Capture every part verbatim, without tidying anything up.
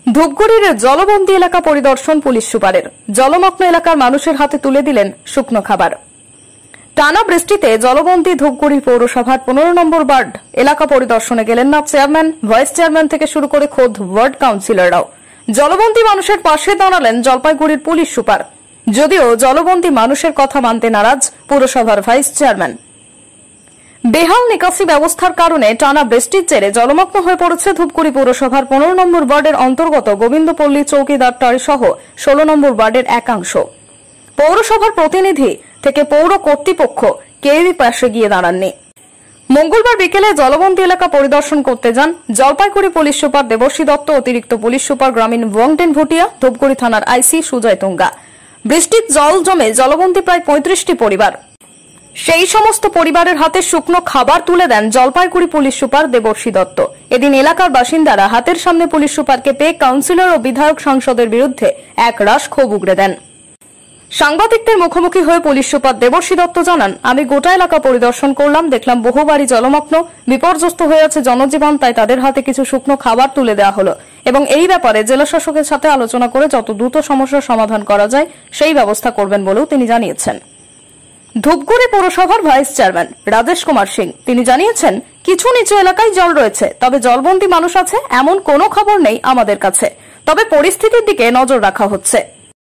ধূপগুড়ির জলবন্দী এলাকা পরিদর্শন পুলিশ সুপারের। জলমগ্ন এলাকার মানুষের হাতে তুলে দিলেন শুকনো খাবার। টানা বৃষ্টিতে জলবন্দী ধূপগুড়ি পৌরসভার পনেরো নম্বর ওয়ার্ড এলাকা পরিদর্শনে গেলেন না চেয়ারম্যান, ভাইস চেয়ারম্যান থেকে শুরু করে খোদ ওয়ার্ড কাউন্সিলররাও। জলবন্দী মানুষের পাশে দাঁড়ালেন জলপাইগুড়ির পুলিশ সুপার। যদিও জলবন্দী মানুষের কথা মানতে নারাজ পুরসভার ভাইস চেয়ারম্যান। বেহাল নিকাশি ব্যবস্থার কারণে টানা বৃষ্টির জেরে জলমগ্ন হয়ে পড়েছে ধূপগুড়ি পৌরসভার পনেরো নম্বর ওয়ার্ডের অন্তর্গত গোবিন্দপল্লী চৌকিদারটারি সহ ষোলো নম্বর ওয়ার্ডের একাংশ। পৌরসভার প্রতিনিধি থেকে পৌর কর্তৃপক্ষ কেউই পাশে গিয়ে দাঁড়াননি। মঙ্গলবার বিকেলে জলবন্দী এলাকা পরিদর্শন করতে যান জলপাইগুড়ি পুলিশ সুপার দেবশ্রী দত্ত, অতিরিক্ত পুলিশ সুপার গ্রামীণ ওয়াংটেন ভুটিয়া, ধূপগুড়ি থানার আইসি সুজয় তুঙ্গা। বৃষ্টির জল জমে জলবন্দী প্রায় পঁয়ত্রিশটি পরিবার। সেই সমস্ত পরিবারের হাতে শুকনো খাবার তুলে দেন জলপাইগুড়ি পুলিশ সুপার দেবশ্রী দত্ত। এদিন এলাকার বাসিন্দারা হাতের সামনে পুলিশ সুপারকে পেয়ে কাউন্সিলর ও বিধায়ক সাংসদের বিরুদ্ধে এক রাশ ক্ষোভ উগড়ে দেন। সাংবাদিকদের মুখোমুখি হয়ে পুলিশ সুপার দেবশ্রী দত্ত জানান, আমি গোটা এলাকা পরিদর্শন করলাম, দেখলাম বহু বাড়ি জলমগ্ন, বিপর্যস্ত হয়ে আছে জনজীবন, তাই তাদের হাতে কিছু শুকনো খাবার তুলে দেওয়া হলো এবং এই ব্যাপারে জেলা শাসকের সাথে আলোচনা করে যত দ্রুত সমস্যার সমাধান করা যায় সেই ব্যবস্থা করবেন বলেও তিনি জানিয়েছেন। ধূপগুড়ি পৌরসভার ভাইস চেয়ারম্যান রাজেশ কুমার সিং তিনি জানিয়েছেন, কিছু নিচু এলাকায় জল রয়েছে, তবে জলবন্দী মানুষ আছে এমন কোনো খবর নেই আমাদের কাছে, তবে পরিস্থিতির দিকে নজর রাখা হচ্ছে।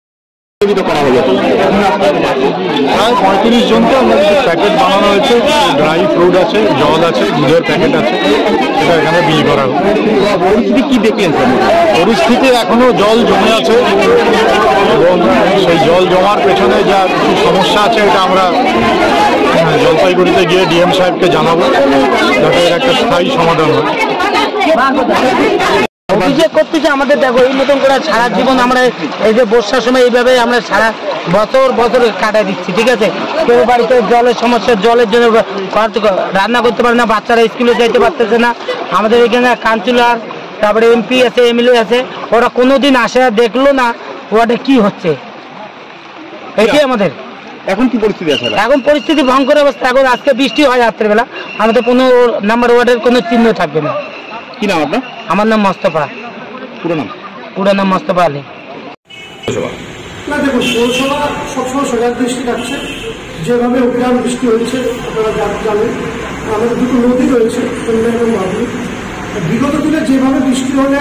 প্রায় পঁয়ত্রিশ জনকে আমরা কিছু প্যাকেট বানানো হয়েছে, ড্রাই ফ্রুট আছে, জল আছে, দুধের প্যাকেট আছে, সেটা এখানে বিলি করা হবে। পরিস্থিতি কি দেখলেন? পরিস্থিতি এখনো জল জমে আছে এবং সেই জল জমার পেছনে যা কিছু সমস্যা আছে এটা আমরা জলপাইগুড়িতে গিয়ে ডিএম সাহেবকে জানাবো, যাতে এর একটা স্থায়ী সমাধান হয়। অভিযোগ করতেছে আমাদের, দেখো এই মতন করে সারা জীবন আমরা এই যে বর্ষার সময় এইভাবে আমরা সারা বছর বছর কাটাই দিচ্ছি, ঠিক আছে। কেউ বাড়িতে জলের সমস্যা, জলের জন্য রান্না করতে পারে না, বাচ্চারা স্কুলে যাইতে পারতেছে না। আমাদের এখানে কাউন্সিলর, তারপরে এমপি আছে, এমএলএ আছে, ওরা কোনোদিন আসে না, দেখলো না ওটা কি হচ্ছে। এটাই আমাদের এখন কি পরিস্থিতি আছে? এখন পরিস্থিতি ভয়ঙ্কর অবস্থা। এখন আজকে বৃষ্টি হয় রাত্রেবেলা, আমাদের পনেরো নাম্বার ওয়ার্ডের কোনো চিহ্ন থাকবে না। কি নাম আপনার? আমার নাম মোস্তফা। পুরো নাম? পুরো নাম মোস্তফা আলী। না দেখুন, পৌরসভা সবসময় সজাগ দৃষ্টি রাখছে। যেভাবে অবিরাম বৃষ্টি হয়েছে আপনারা জানেন, আমাদের দুটো নদী রয়েছে, কন্যা এবং বাবলি। বিগত দিনে যেভাবে বৃষ্টি হলে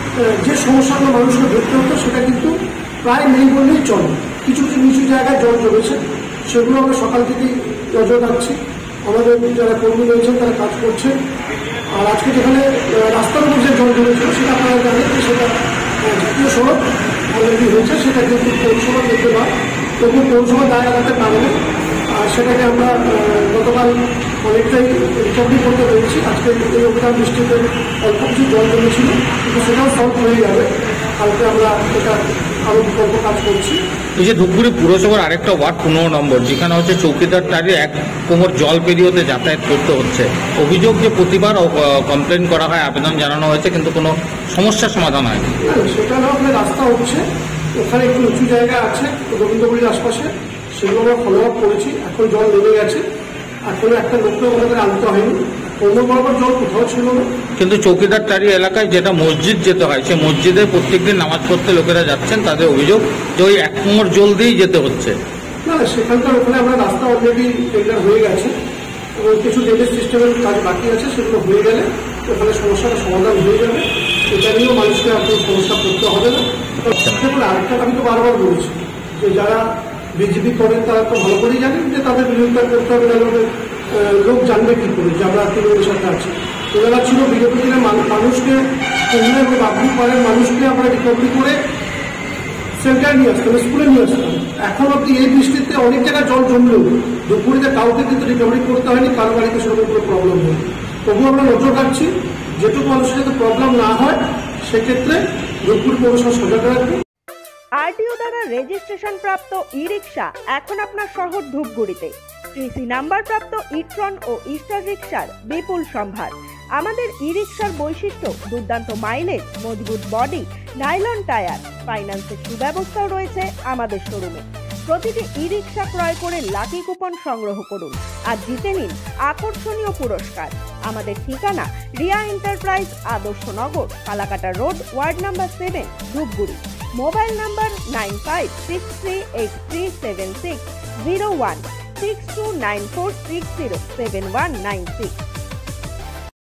যে সমস্যাগুলো মানুষকে ধরতে হতো সেটা কিন্তু প্রায় নেই বললেই চলে। কিছু কিছু নিচু জায়গায় জল জমেছে, সেগুলো আমরা সকাল থেকেই নজর রাখছি। আমাদের যারা কর্মী রয়েছেন তারা কাজ করছেন। আর আজকে যেখানে রাস্তার উপর যে জল জমেছিল সেটা আপনারা জানেন যে সেটা জাতীয় সড়ক অলরেডি হয়েছে, সেটা কিন্তু পৌরসভা দেখতে পায়, তবু পৌরসভা দায় এড়াতে পারবে। আর সেটাকে আমরা গতকাল অনেকটাই রিকভারি করতে পেরেছি। আজকে এই অভিযান বৃষ্টিতে অল্প কিছু জল জমেছিল, কিন্তু সেটাও সলভ হয়ে যাবে। কালকে আমরা এটা আরও বিকল্প কাজ করছি। এই যে ধূপগুড়ি পুরসভার আরেকটা ওয়ার্ড পনেরো নম্বর, যেখানে হচ্ছে চৌকিদার টারি এক কোমর জল পেরিয়ে যাতায়াত করতে হচ্ছে, অভিযোগ যে প্রতিবার কমপ্লেন করা হয়, আবেদন জানানো হয়েছে, কিন্তু কোনো সমস্যার সমাধান হয়নি। সেটা না, ওখানে রাস্তা হচ্ছে, ওখানে একটু উঁচু জায়গা আছে গোবিন্দপুরীর আশপাশে, সেগুলো আমরা ফলো আপ করেছি। এখন জল নেমে গেছে, এখন একটা লোককে আমাদের আনতে হয়নি, অন্য বরাবর জল কোথাও ছিল না। কিন্তু চৌকিদার টারি এলাকায় যেটা মসজিদ যেতে হয়, সে মসজিদে প্রত্যেকদিন নামাজ পড়তে লোকেরা যাচ্ছেন, তাদের অভিযোগ যে ওই এক কোমর জল দিয়েই যেতে হচ্ছে। না, সেখানকার ওখানে আমরা রাস্তা অলরেডি টেন্ডার হয়ে গেছে এবং কিছু ড্রেনেজ সিস্টেমের কাজ বাকি আছে, সেগুলো হয়ে গেলে ওখানে সমস্যাটা সমাধান হয়ে যাবে। এটা নিয়েও মানুষকে আপনার সমস্যা করতে হবে না। দেখুন, আরেকটা আমি তো বারবার বলছি যে যারা বিজেপি করেন তারা তো ভালো করেই জানেন যে তাদের বিরোধিতা করতে হবে, তাহলে লোক জানবে কি করে যে আমরা তৃণমূলের সাথে আছি। এনারা ছিল বিগত দিনে মানুষকে, কন্যা এবং বাবলি পাড়ের মানুষকে আমরা রিকভারি করে সেন্টারে নিয়ে আসতাম, স্কুলে নিয়ে আসতাম। এখন অব্দি এই বৃষ্টিতে অনেক জায়গায় জল জমলেও দুপুরিতে কাউকে কিন্তু রিকভারি করতে হয়নি, কারো বাড়িতে সেরকম কোনো প্রবলেম নেই। তবুও আমরা নজর রাখছি, যেটুকু মানুষের যাতে প্রবলেম না হয় সেক্ষেত্রে ধূপগুড়ি পৌরসভা সজাগ রাখবে। আরটিও দ্বারা রেজিস্ট্রেশন প্রাপ্ত ই রিক্সা এখন আপনার শহর ধূপগুড়িতে। টিসি নাম্বার প্রাপ্ত ইট্রন ও ইস্টার রিক্সার বিপুল সম্ভার। আমাদের ই রিক্সার বৈশিষ্ট্য দুর্দান্ত মাইলেজ, মজবুত বডি, নাইলন টায়ার, ফাইন্যান্সের সুব্যবস্থাও রয়েছে আমাদের শোরুমে। প্রতিটি ই রিক্সা ক্রয় করে লাকি কুপন সংগ্রহ করুন আর জিতে নিন আকর্ষণীয় পুরস্কার। আমাদের ঠিকানা Riya enterprise, Adarshnagar, Kalakata road, ward number seven, Dhupguri. Mobile number nine five six three eight three seven six zero one, six two nine four six zero seven one nine six.